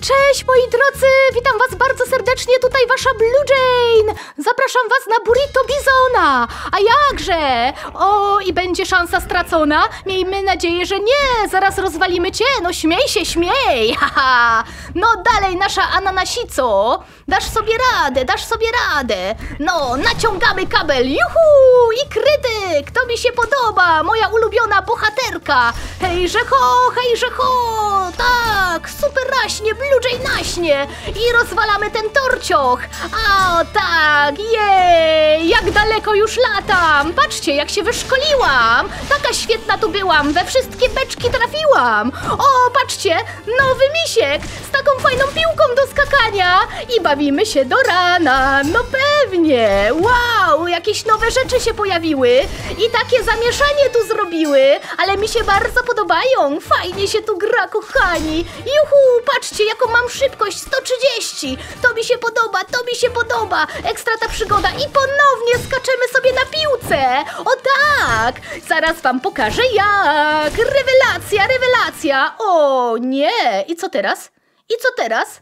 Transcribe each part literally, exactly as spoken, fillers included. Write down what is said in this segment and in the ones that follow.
Cześć moi drodzy, witam was bardzo serdecznie, tutaj wasza Blue Jane. Zapraszam was na Burrito Bizona. A jakże? O, i będzie szansa stracona? Miejmy nadzieję, że nie, zaraz rozwalimy cię, no śmiej się, śmiej. Haha. No dalej nasza ananasico, dasz sobie radę, dasz sobie radę. No, naciągamy kabel, juhu, i krytyk, to mi się podoba, moja ulubiona bohaterka. Hejże ho, hejże ho, tak, super raśnie, Blue Jane naśnie i rozwalamy ten torcioch. O tak, jej, jak daleko już latam. Patrzcie, jak się wyszkoliłam. Taka świetna tu byłam, we wszystkie beczki trafiłam. O, patrzcie, nowy misiek z taką fajną piłką do skakania i bawimy się do rana. No pewnie, wow, jakieś nowe rzeczy się pojawiły i takie zamieszanie tu zrobiły, ale mi się bardzo podobają. Fajnie się tu gra, kochani. Juhu, patrzcie, jaką mam szybkość, sto trzydzieści. To mi się podoba, to mi się podoba. Ekstra ta przygoda i ponownie skaczemy sobie na piłce. O tak, zaraz wam pokażę jak. Rewelacja, rewelacja. O nie, i co teraz? I co teraz?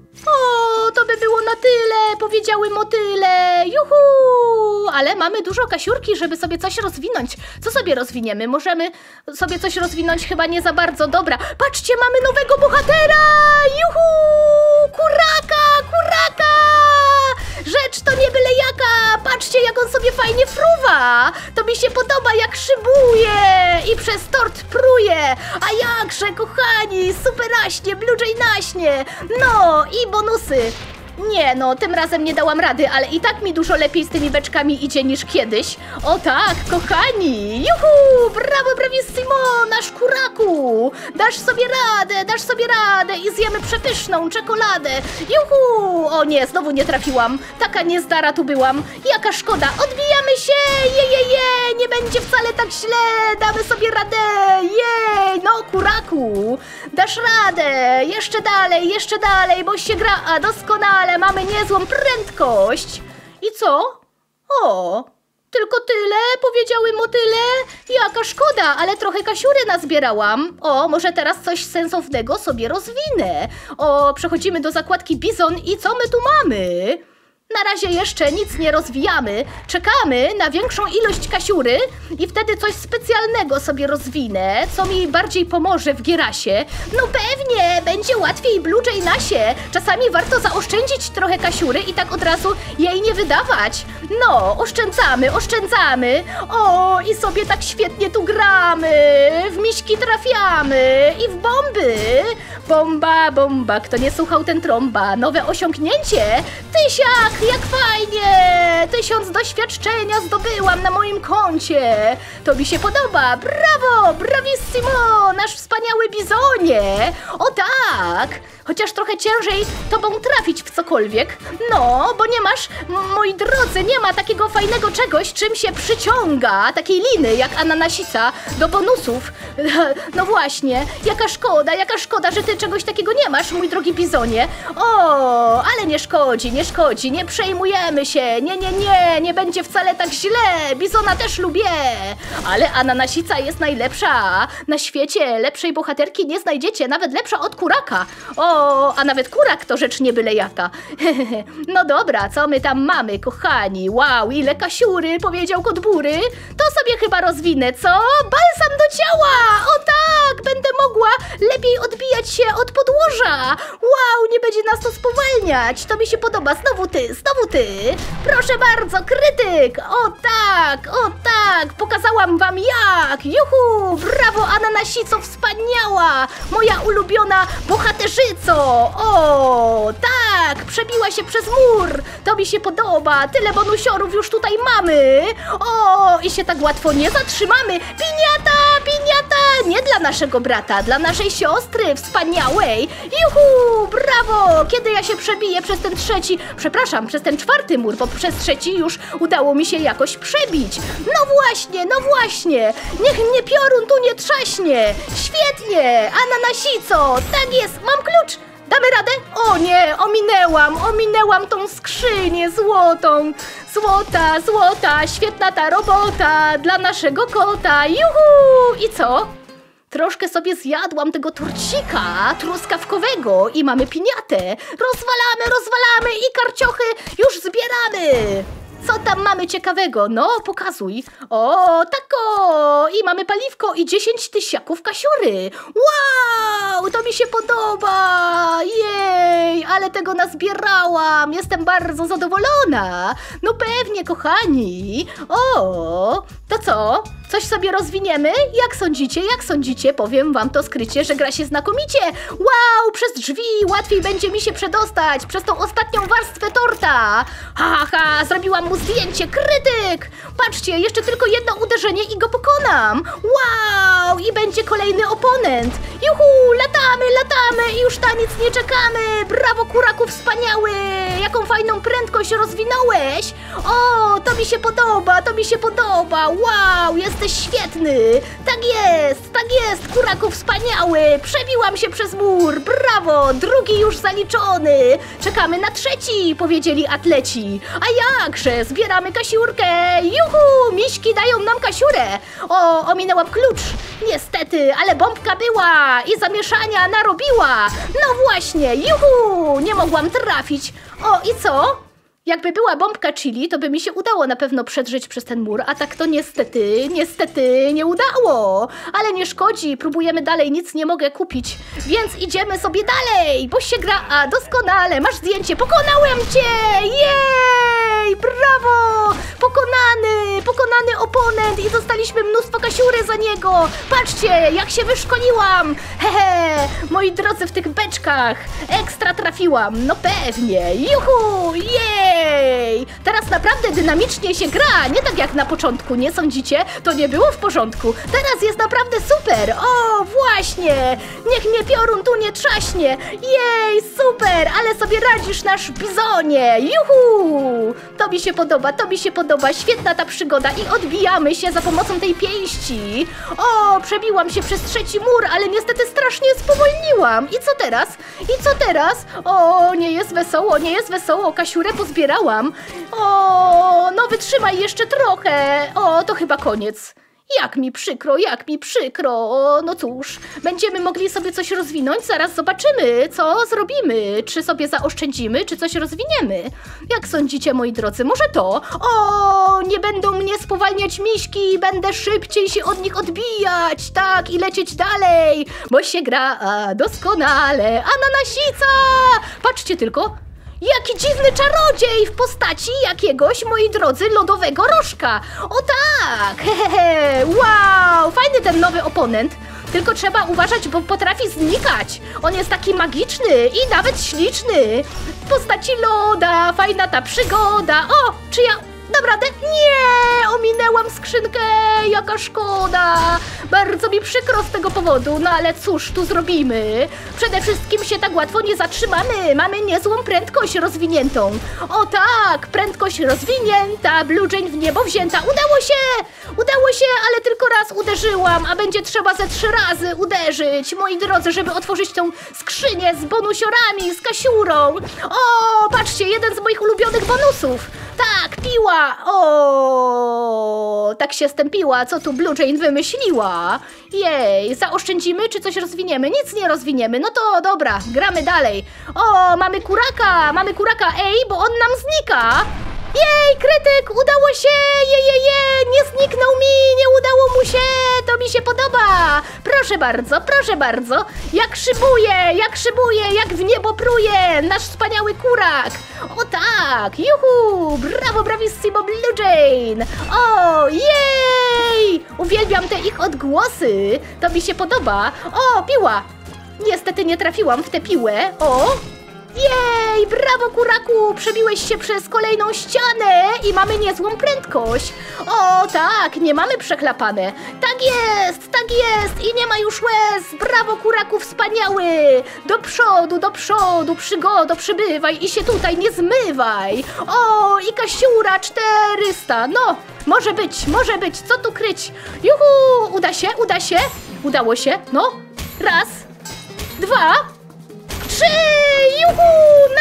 O, to by było na tyle, powiedziały motyle, juhu! Ale mamy dużo kasiurki, żeby sobie coś rozwinąć. Co sobie rozwiniemy? Możemy sobie coś rozwinąć chyba nie za bardzo. Dobra, patrzcie, mamy nowego bohatera! Juhu! Kuraka, kuraka! Rzecz to nie byle jaka! Patrzcie, jak on sobie fajnie fruwa! To mi się podoba, jak szybuje i przez tort pruje! A jakże, kochani, super naśnie, Blue Jane naśnie! No i bonusy! Nie no, tym razem nie dałam rady, ale i tak mi dużo lepiej z tymi beczkami idzie niż kiedyś. O tak, kochani! Juhu! Brawo, bravissimo! Nasz kuraku! Dasz sobie radę, dasz sobie radę i zjemy przepyszną czekoladę! Juhu! O nie, znowu nie trafiłam. Taka niezdara tu byłam. Jaka szkoda! Odbijamy się! Je, je, je! Nie będzie wcale tak źle! Damy sobie radę! Jej! No, kuraku! Dasz radę! Jeszcze dalej, jeszcze dalej, bo się gra... A, doskonale! Mamy niezłą prędkość. I co? O, tylko tyle? Powiedziały motyle? Jaka szkoda, ale trochę kasiury nazbierałam. O, może teraz coś sensownego sobie rozwinę. O, przechodzimy do zakładki Bizon i co my tu mamy? Na razie jeszcze nic nie rozwijamy. Czekamy na większą ilość kasiury i wtedy coś specjalnego sobie rozwinę, co mi bardziej pomoże w gierasie. No pewnie, będzie łatwiej Blue Jane'asie. Czasami warto zaoszczędzić trochę kasiury i tak od razu jej nie wydawać. No, oszczędzamy, oszczędzamy. O, i sobie tak świetnie tu gramy. W miśki trafiamy i w bomby. Bomba, bomba, kto nie słuchał, ten trąba. Nowe osiągnięcie. Tysiak! Jak fajnie! Tysiąc doświadczenia zdobyłam na moim koncie. To mi się podoba. Brawo! Bravissimo! Nasz wspaniały bizonie! O tak! Chociaż trochę ciężej tobą trafić w cokolwiek. No, bo nie masz, moi drodzy, nie ma takiego fajnego czegoś, czym się przyciąga, takiej liny jak ananasica do bonusów. No właśnie, jaka szkoda, jaka szkoda, że ty czegoś takiego nie masz, mój drogi bizonie. O, ale nie szkodzi, nie szkodzi, nie przejmujemy się. Nie, nie, nie, nie będzie wcale tak źle. Bizona też lubię. Ale ananasica jest najlepsza. Na świecie lepszej bohaterki nie znajdziecie, nawet lepsza od kuraka. O, a nawet kurak to rzecz nie byle jaka. No dobra, co my tam mamy, kochani? Wow, ile kasiury, powiedział kot Bury. To sobie chyba rozwinę, co? Balsam do ciała! O tak, będę mogła lepiej odbijać się od podłoża. Wow, nie będzie nas to spowalniać. To mi się podoba. Znowu ty, znowu ty. Proszę bardzo, krytyk. O tak, o tak. Pokazałam wam jak. Juhu, brawo, ananasico, wspaniała. Moja ulubiona bohaterzyco. O, tak, przebiła się przez mur. To mi się podoba. Tyle bonusiorów już tutaj mamy. O, i się tak łatwo nie zatrzymamy. Piniata, piniata. Nie dla naszego brata, dla naszej siostry wspaniałej. Juhu, brawo. Kiedy ja się przebiję przez ten trzeci, przepraszam, przez ten czwarty mur, bo przez trzeci już udało mi się jakoś przebić. No właśnie, no właśnie. Niech mnie piorun tu nie trzaśnie. Świetnie, ananasico. Tak jest, mam klucz. Damy radę? O nie, ominęłam, ominęłam tą skrzynię złotą. Złota, złota, świetna ta robota dla naszego kota. Juhu! I co? Troszkę sobie zjadłam tego torcika truskawkowego i mamy piniatę. Rozwalamy, rozwalamy i karciochy już zbieramy. Co tam mamy ciekawego? No, pokazuj. O, tako! I mamy paliwko i dziesięć tysiaków kasiury. Wow, to mi się podoba. Jej, ale tego nazbierałam. Jestem bardzo zadowolona. No pewnie, kochani. O, to co? Coś sobie rozwiniemy? Jak sądzicie? Jak sądzicie? Powiem wam to skrycie, że gra się znakomicie. Wow, przez drzwi łatwiej będzie mi się przedostać przez tą ostatnią warstwę torta. Ha, ha, zrobiłam mu zdjęcie. Krytyk! Patrzcie, jeszcze tylko jedno uderzenie i go pokonam. Wow, i będzie kolejny oponent. Juhu, latamy, latamy i już na nic nie czekamy. Brawo, Kuraku, wspaniały. Jaką fajną prędkość rozwinąłeś. O, to mi się podoba, to mi się podoba. Wow, jesteś świetny. Tak jest, tak jest, Kuraku, wspaniały. Przebiłam się przez mur. Brawo, drugi już zaliczony. Czekamy na trzeci, powiedzieli atleci. A jakże, zbieramy kasiurkę. Juhu, miśki dają nam kasiurę. O, ominęłam klucz. Niestety, ale bombka była i zamieszania narobiła. No właśnie, juhu, nie mogłam trafić. O, i co? Jakby była bombka chili, to by mi się udało na pewno przedrzeć przez ten mur, a tak to niestety, niestety nie udało. Ale nie szkodzi, próbujemy dalej, nic nie mogę kupić. Więc idziemy sobie dalej, bo się gra, a doskonale, masz zdjęcie, pokonałem cię, jej, brawo, pokonany, pokonany oponent i dostaliśmy mnóstwo kasiury za niego. Patrzcie, jak się wyszkoliłam, hehe, moi drodzy, w tych beczkach, ekstra trafiłam, no pewnie, juhu, jej. Ej, teraz naprawdę dynamicznie się gra, nie tak jak na początku, nie sądzicie? To nie było w porządku, teraz jest naprawdę super, o właśnie, niech mnie piorun tu nie trzaśnie, jej, super, ale sobie radzisz, nasz bizonie, juhu, to mi się podoba, to mi się podoba, świetna ta przygoda i odbijamy się za pomocą tej pięści, o, przebiłam się przez trzeci mur, ale niestety strasznie spowolniłam, i co teraz? I co teraz? O, nie jest wesoło, nie jest wesoło, kasiurę pozbierałam. O, no wytrzymaj jeszcze trochę. O, to chyba koniec. Jak mi przykro, jak mi przykro. O, no cóż, będziemy mogli sobie coś rozwinąć. Zaraz zobaczymy, co zrobimy. Czy sobie zaoszczędzimy, czy coś rozwiniemy. Jak sądzicie, moi drodzy, może to? O, nie będą mnie spowalniać miśki. Będę szybciej się od nich odbijać. Tak, i lecieć dalej. Bo się gra a, doskonale. Ananasica! Patrzcie tylko. Jaki dziwny czarodziej w postaci jakiegoś, moi drodzy, lodowego rożka. O tak, hehehe, wow, fajny ten nowy oponent. Tylko trzeba uważać, bo potrafi znikać. On jest taki magiczny i nawet śliczny. W postaci loda, fajna ta przygoda. O, czy ja dam radę? Nie, ominęłam skrzynkę, jaka szkoda. Bardzo mi przykro z tego powodu, no ale cóż tu zrobimy? Przede wszystkim się tak łatwo nie zatrzymamy. Mamy niezłą prędkość rozwiniętą. O tak, prędkość rozwinięta, Blue Jane w niebo wzięta. Udało się, udało się, ale tylko raz uderzyłam, a będzie trzeba ze trzy razy uderzyć, moi drodzy, żeby otworzyć tą skrzynię z bonusiorami, z kasiurą. O, patrzcie, jeden z moich ulubionych bonusów. Tak, piła! O, tak się stępiła, co tu Blue Jane wymyśliła. Jej, zaoszczędzimy czy coś rozwiniemy? Nic nie rozwiniemy, no to dobra, gramy dalej. O, mamy kuraka, mamy kuraka, ej, bo on nam znika. Jej, krytyk, udało się, je, je, je, nie zniknął mi, nie udało mu się, to mi się podoba. Proszę bardzo, proszę bardzo, jak szybuje, jak szybuje, jak w niebo pruje, nasz wspaniały kurak. O tak, juhu, brawo, bravissimo Blue Jane. O, jej, uwielbiam te ich odgłosy, to mi się podoba. O, piła, niestety nie trafiłam w tę piłę, o. Jej, brawo kuraku, przebiłeś się przez kolejną ścianę i mamy niezłą prędkość. O tak, nie mamy przechlapane. Tak jest, tak jest i nie ma już łez. Brawo kuraku, wspaniały. Do przodu, do przodu, przygodo, przybywaj i się tutaj nie zmywaj. O, i kasiura czterysta, no, może być, może być, co tu kryć. Juhu, uda się, uda się, udało się, no, raz, dwa, trzy! Juhu! Nareszcie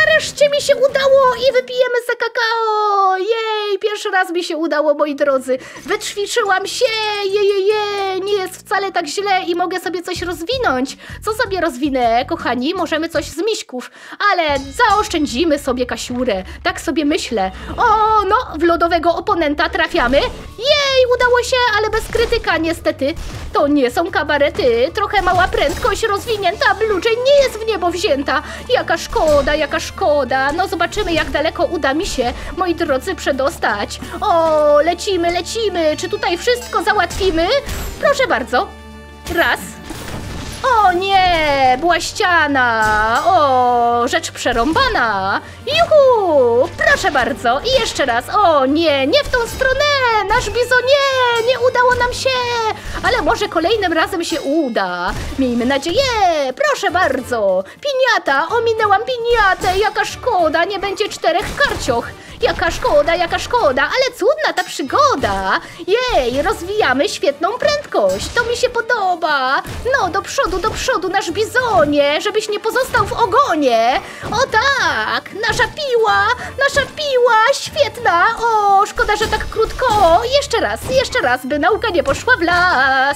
wreszcie mi się udało i wypijemy se kakao. Jej, pierwszy raz mi się udało, moi drodzy. Wyćwiczyłam się, je, je, je. Nie jest wcale tak źle i mogę sobie coś rozwinąć. Co sobie rozwinę, kochani? Możemy coś z miśków, ale zaoszczędzimy sobie kasiurę. Tak sobie myślę. O, no, w lodowego oponenta trafiamy. Jej, udało się, ale bez krytyka niestety. To nie są kabarety. Trochę mała prędkość rozwinięta. Blue Jay nie jest w niebo wzięta. Jaka szkoda, jaka szkoda. No zobaczymy, jak daleko uda mi się, moi drodzy, przedostać. O, lecimy, lecimy. Czy tutaj wszystko załatwimy? Proszę bardzo. Raz. O nie, była ściana. O, rzecz przerąbana. Juhu, proszę bardzo. I jeszcze raz. O nie, nie w tą stronę. Nasz bizonie, nie udało nam się. Ale może kolejnym razem się uda. Miejmy nadzieję. Proszę bardzo. Piniata, ominęłam piniatę. Jaka szkoda, nie będzie czterech karcioch. Jaka szkoda, jaka szkoda, ale cudna ta przygoda. Jej, rozwijamy świetną prędkość. To mi się podoba. No, do przodu, do przodu, nasz bizonie, żebyś nie pozostał w ogonie. O tak, nasza piła, nasza piła, świetna. O, szkoda, że tak krótko. Jeszcze raz, jeszcze raz, by nauka nie poszła w las.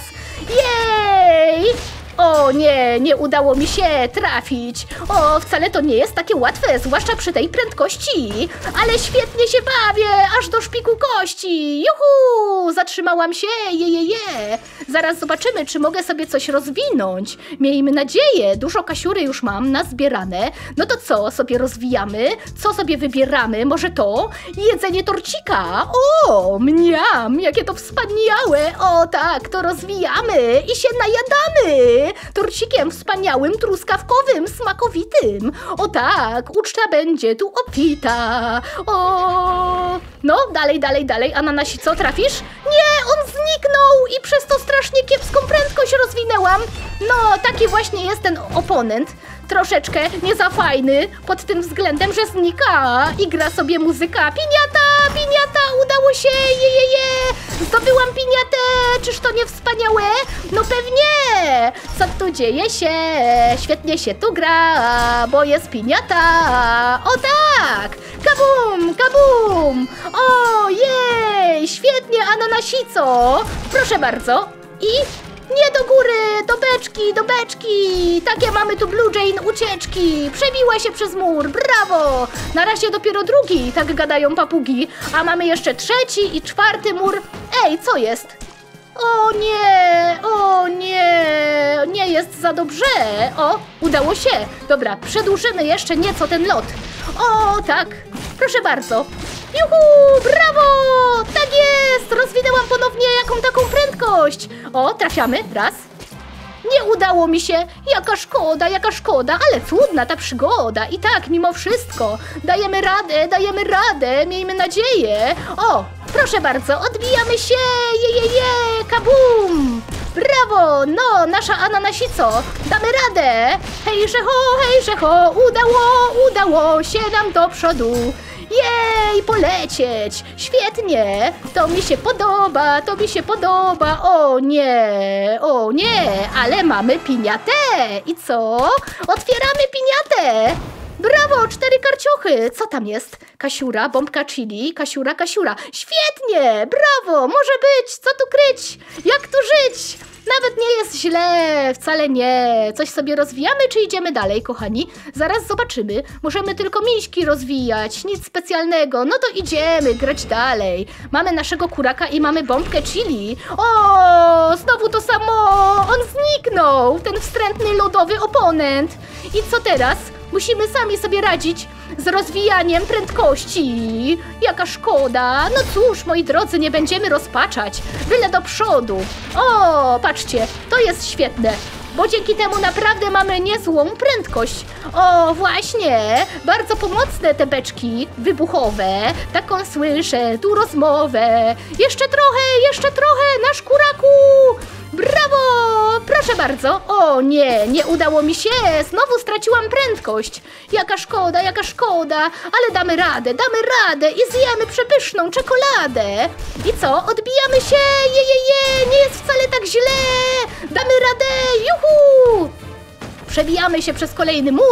Jej! O nie, nie udało mi się trafić. O, wcale to nie jest takie łatwe, zwłaszcza przy tej prędkości. Ale świetnie się bawię, aż do szpiku kości. Juhu, zatrzymałam się, je, je, je. Zaraz zobaczymy, czy mogę sobie coś rozwinąć. Miejmy nadzieję, dużo kasiury już mam nazbierane. No to co sobie rozwijamy? Co sobie wybieramy? Może to? Jedzenie torcika. O, mniam, jakie to wspaniałe. O tak, to rozwijamy i się najadamy. Torcikiem wspaniałym, truskawkowym, smakowitym. O tak, uczta będzie tu obfita. O, no, dalej, dalej, dalej. Ananasi, co trafisz? Nie, on zniknął i przez to strasznie kiepską prędkość rozwinęłam. No, taki właśnie jest ten oponent. Troszeczkę nie za fajny pod tym względem, że znika i gra sobie muzyka. Piniata, piniata, udało się, je, je, je. Zdobyłam piniatę, czyż to nie wspaniałe? No pewnie. Co tu dzieje się? Świetnie się tu gra, bo jest piniata. O tak, kabum, kabum. O jej, świetnie, ananasico. Proszę bardzo. I... nie do góry, do beczki, do beczki. Takie mamy tu Blue Jay ucieczki. Przebiła się przez mur, brawo. Na razie dopiero drugi, tak gadają papugi. A mamy jeszcze trzeci i czwarty mur. Ej, co jest? O nie, o nie, nie jest za dobrze. O, udało się. Dobra, przedłużymy jeszcze nieco ten lot. O, tak, proszę bardzo. Juhu, brawo! Tak jest! Rozwinęłam ponownie jaką taką prędkość. O, trafiamy. Raz. Nie udało mi się. Jaka szkoda, jaka szkoda, ale cudna ta przygoda. I tak, mimo wszystko, dajemy radę, dajemy radę, miejmy nadzieję. O, proszę bardzo, odbijamy się. Je, je, je, kabum! Brawo, no, nasza ananasico, damy radę. Hejże ho, hejże ho, udało, udało się nam do przodu. Jej, polecieć! Świetnie! To mi się podoba, to mi się podoba. O nie, o nie, ale mamy piniatę. I co? Otwieramy piniatę. Brawo, cztery karciochy. Co tam jest? Kasiura, bombka chili, kasiura, kasiura. Świetnie, brawo, może być. Co tu kryć? Jak tu żyć? Nawet nie jest źle, wcale nie. Coś sobie rozwijamy, czy idziemy dalej, kochani? Zaraz zobaczymy. Możemy tylko miśki rozwijać, nic specjalnego. No to idziemy, grać dalej. Mamy naszego kuraka i mamy bombkę chili. O, znowu to samo. On zniknął, ten wstrętny lodowy oponent. I co teraz? Musimy sami sobie radzić z rozwijaniem prędkości. Jaka szkoda. No cóż, moi drodzy, nie będziemy rozpaczać. Byle do przodu. O, patrzcie, to jest świetne, bo dzięki temu naprawdę mamy niezłą prędkość. O, właśnie, bardzo pomocne te beczki wybuchowe. Taką słyszę, tu rozmowę. Jeszcze trochę, jeszcze trochę, nasz kuraku. Brawo! Proszę bardzo. O nie, nie udało mi się. Znowu straciłam prędkość. Jaka szkoda, jaka szkoda. Ale damy radę, damy radę i zjemy przepyszną czekoladę. I co? Odbijamy się. Je, je, je. Nie jest wcale tak źle. Damy radę. Juhu! Przebijamy się przez kolejny mur.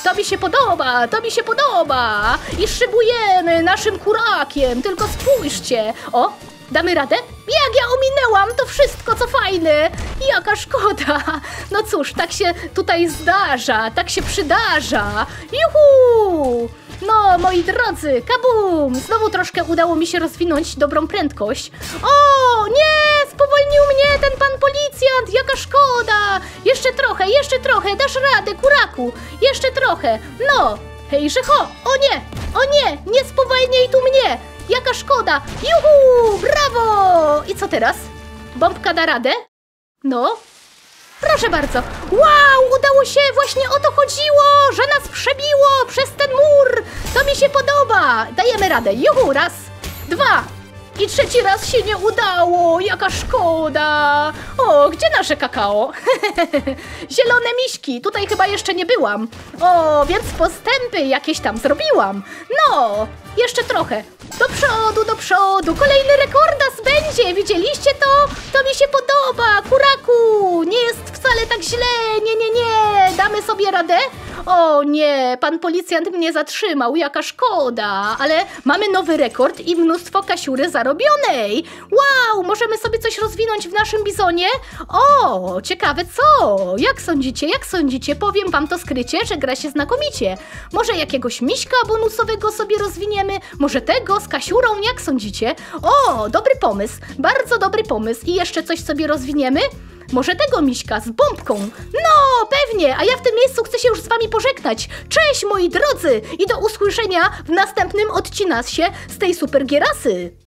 To mi się podoba, to mi się podoba. I szybujemy naszym kurakiem, tylko spójrzcie. O, damy radę? Jak ja ominęłam to wszystko, co fajne. Jaka szkoda. No cóż, tak się tutaj zdarza, tak się przydarza. Juhu! No, moi drodzy, kabum! Znowu troszkę udało mi się rozwinąć dobrą prędkość. O, nie! Spowolnił mnie ten pan policjant! Jaka szkoda! Jeszcze trochę, jeszcze trochę, dasz radę, kuraku! Jeszcze trochę, no! Hejże ho! O nie! O nie! Nie spowalniaj tu mnie! Jaka szkoda! Juhu! Brawo! I co teraz? Bombka da radę? No? Proszę bardzo. Wow, udało się, właśnie o to chodziło, że nas przebiło przez ten mur. To mi się podoba. Dajemy radę. Juhu, raz, dwa. I trzeci raz się nie udało. Jaka szkoda. O, gdzie nasze kakao? Zielone miśki. Tutaj chyba jeszcze nie byłam. O, więc postępy jakieś tam zrobiłam. No, jeszcze trochę. Do przodu, do przodu. Kolejny rekordas będzie. Widzieliście to? To mi się podoba. Kuraku, nie jest wcale tak źle. Nie, nie, nie. Damy sobie radę? O nie, pan policjant mnie zatrzymał. Jaka szkoda. Ale mamy nowy rekord i mnóstwo kasiury zarobionej. Wow, możemy sobie coś rozwinąć w naszym bizonie? O, ciekawe co? Jak sądzicie, jak sądzicie? Powiem wam to skrycie, że gra się znakomicie. Może jakiegoś miśka bonusowego sobie rozwiniemy? Może tego z kasiurą? Jak sądzicie? O, dobry pomysł. Bardzo dobry pomysł. I jeszcze coś sobie rozwiniemy? Może tego miśka z bombką? No, pewnie, a ja w tym miejscu chcę się już z wami pożegnać. Cześć moi drodzy i do usłyszenia w następnym odcinasie z tej super gierasy.